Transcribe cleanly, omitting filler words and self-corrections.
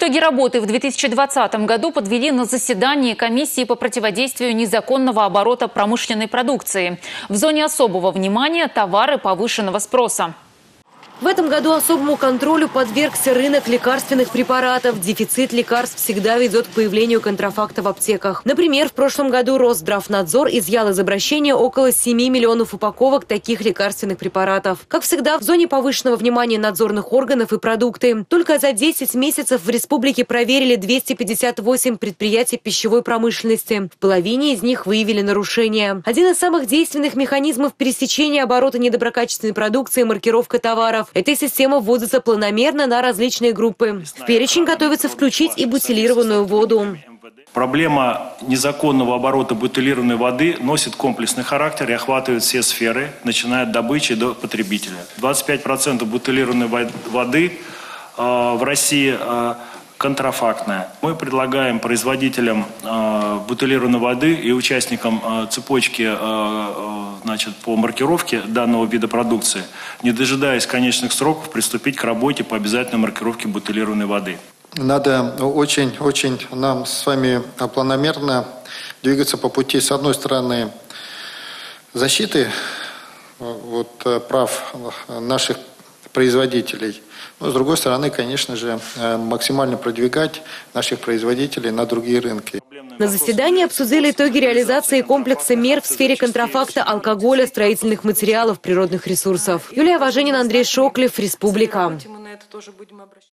Итоги работы в 2020 году подвели на заседании комиссии по противодействию незаконного оборота промышленной продукции. В зоне особого внимания товары повышенного спроса. В этом году особому контролю подвергся рынок лекарственных препаратов. Дефицит лекарств всегда ведет к появлению контрафакта в аптеках. Например, в прошлом году Росздравнадзор изъял из обращения около 7 миллионов упаковок таких лекарственных препаратов. Как всегда, в зоне повышенного внимания надзорных органов и продукты. Только за 10 месяцев в республике проверили 258 предприятий пищевой промышленности. В половине из них выявили нарушения. Один из самых действенных механизмов пересечения оборота недоброкачественной продукции – маркировка товаров. Эта система вводится планомерно на различные группы. В перечень готовится включить и бутилированную воду. Проблема незаконного оборота бутилированной воды носит комплексный характер и охватывает все сферы, начиная от добычи до потребителя. 25% бутилированной воды в России контрафактная. Мы предлагаем производителям бутилированной воды и участникам цепочки по маркировке данного вида продукции, не дожидаясь конечных сроков, приступить к работе по обязательной маркировке бутилированной воды. Надо очень нам с вами планомерно двигаться по пути, с одной стороны, защиты прав наших производителей, но с другой стороны, конечно же, максимально продвигать наших производителей на другие рынки. На заседании обсудили итоги реализации комплекса мер в сфере контрафакта алкоголя, строительных материалов, природных ресурсов. Юлия Важенина, Андрей Шоклев, Республика.